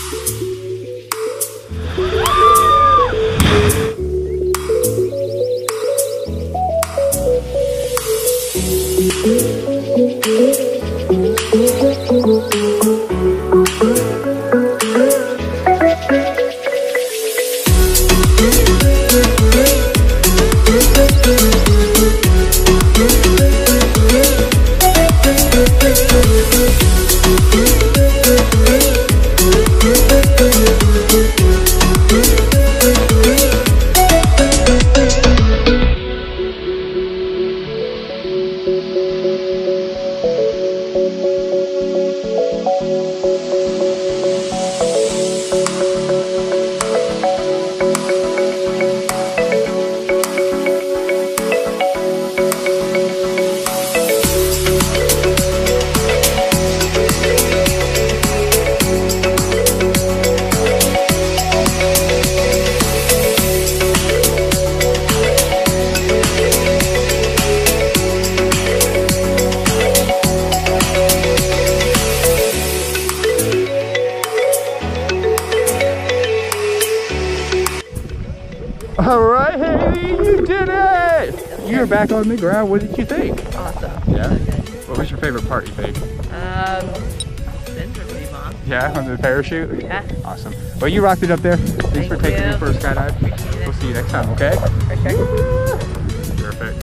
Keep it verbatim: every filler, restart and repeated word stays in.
All right, Haley, you did it! You're back on the ground. What did you think? Awesome. Yeah? So good. What was your favorite part, you think? Um, spins are pretty long. Yeah, on the parachute? Yeah. Awesome. Well, you rocked it up there. Thanks Thank for taking you. me for a skydive. Appreciate it. We'll see you next time, okay? For sure.